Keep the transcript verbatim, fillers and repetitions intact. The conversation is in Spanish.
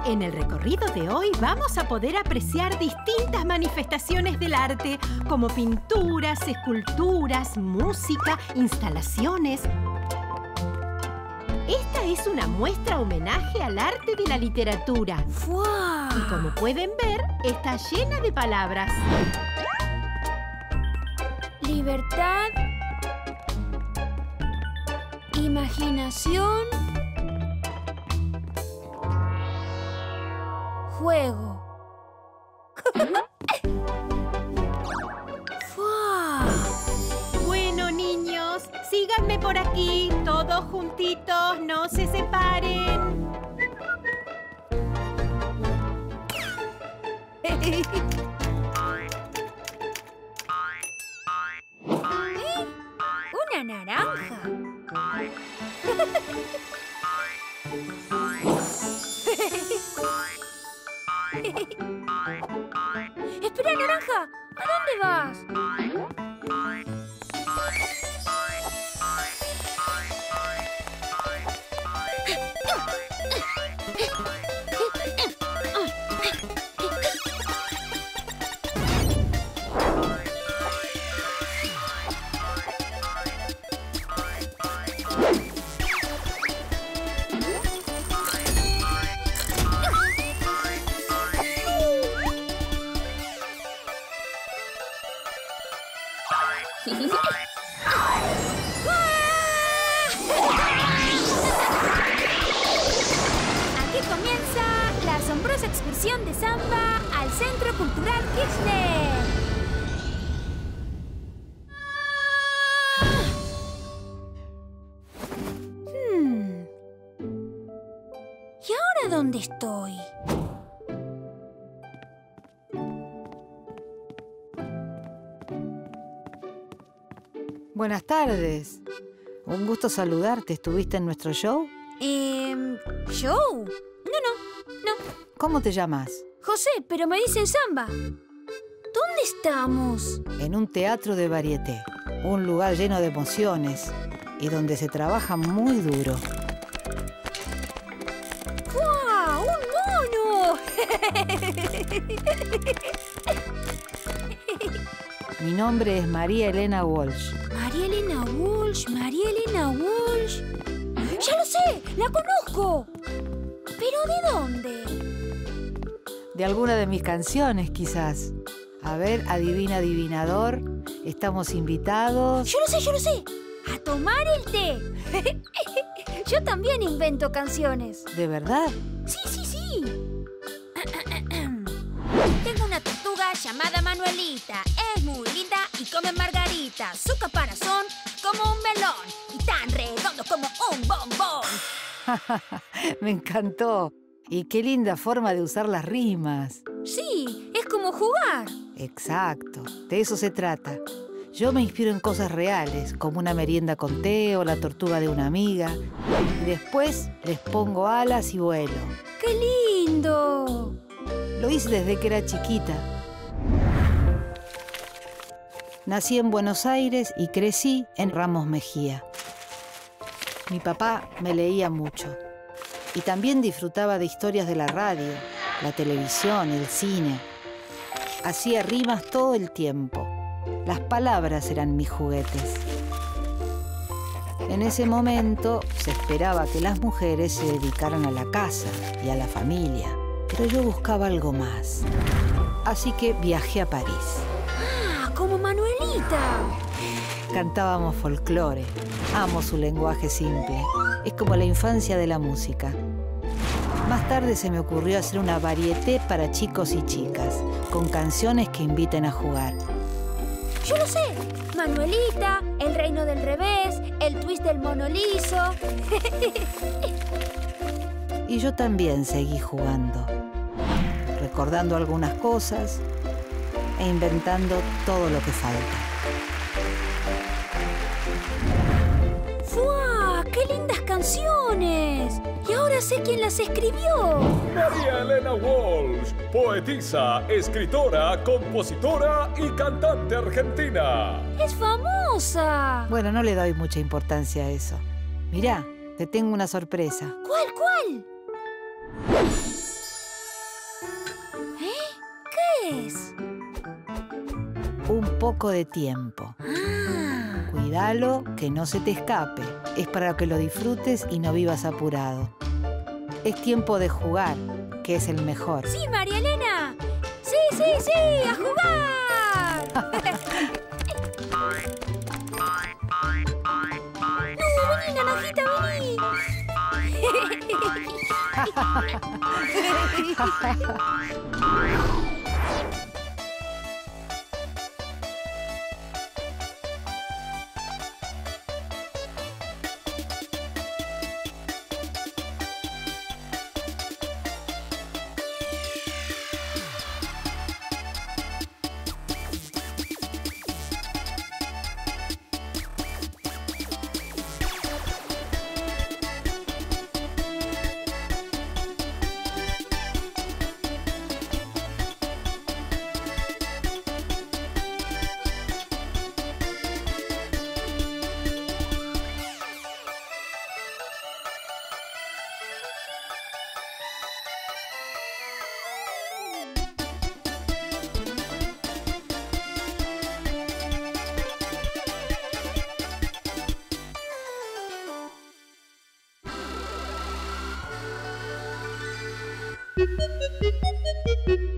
En el recorrido de hoy vamos a poder apreciar distintas manifestaciones del arte, como pinturas, esculturas, música, instalaciones. Esta es una muestra homenaje al arte de la literatura. ¡Fua! Y como pueden ver, está llena de palabras. Libertad, imaginación, juego. ¡Fua! Bueno, niños, síganme por aquí, todos juntitos, no se separen. ¡Una naranja! ¡Espera, naranja! ¿A dónde vas? Aquí comienza la asombrosa excursión de samba al Centro Cultural Kirchner. Hmm. ¿Y ahora dónde estoy? Buenas tardes. Un gusto saludarte. ¿Estuviste en nuestro show? Eh, ¿show? No, no, no. ¿Cómo te llamas? José, pero me dicen samba. ¿Dónde estamos? En un teatro de varieté. Un lugar lleno de emociones y donde se trabaja muy duro. ¡Wow! ¡Un mono! Mi nombre es María Elena Walsh. María Elena Walsh, María Elena Walsh. ¡Ya lo sé! ¡La conozco! ¿Pero de dónde? De alguna de mis canciones, quizás. A ver, adivina, adivinador. Estamos invitados. ¡Yo lo sé, yo lo sé! ¡A tomar el té! Yo también invento canciones. ¿De verdad? Sí, sí, sí. Tengo una tortuga llamada Manuelita. Es muy linda y come margarita. Su caparazón como un melón y tan redondo como un bombón. Me encantó. Y qué linda forma de usar las rimas. Sí, es como jugar. Exacto, de eso se trata. Yo me inspiro en cosas reales, como una merienda con té o la tortuga de una amiga. Y después les pongo alas y vuelo. ¡Qué lindo! Lo hice desde que era chiquita. Nací en Buenos Aires y crecí en Ramos Mejía. Mi papá me leía mucho. Y también disfrutaba de historias de la radio, la televisión, el cine. Hacía rimas todo el tiempo. Las palabras eran mis juguetes. En ese momento se esperaba que las mujeres se dedicaran a la casa y a la familia, pero yo buscaba algo más. Así que viajé a París. ¡Ah, como Manuelita! Cantábamos folclore. Amo su lenguaje simple. Es como la infancia de la música. Más tarde se me ocurrió hacer una varieté para chicos y chicas, con canciones que inviten a jugar. ¡Yo lo sé! Manuelita, El Reino del Revés, El Twist del Mono Liso. Y yo también seguí jugando, recordando algunas cosas e inventando todo lo que falta. ¡Fua! ¡Qué lindas canciones! Y ahora sé quién las escribió. María Elena Walsh, poetisa, escritora, compositora y cantante argentina. ¡Es famosa! Bueno, no le doy mucha importancia a eso. Mirá, te tengo una sorpresa. ¿Cuál, cuál? poco de tiempo. Cuídalo, que no se te escape. Es para que lo disfrutes y no vivas apurado. Es tiempo de jugar, que es el mejor. ¡Sí, María Elena! ¡Sí, sí, sí! ¡A jugar! ¡No, vení, Naranjita, vení! Thank you.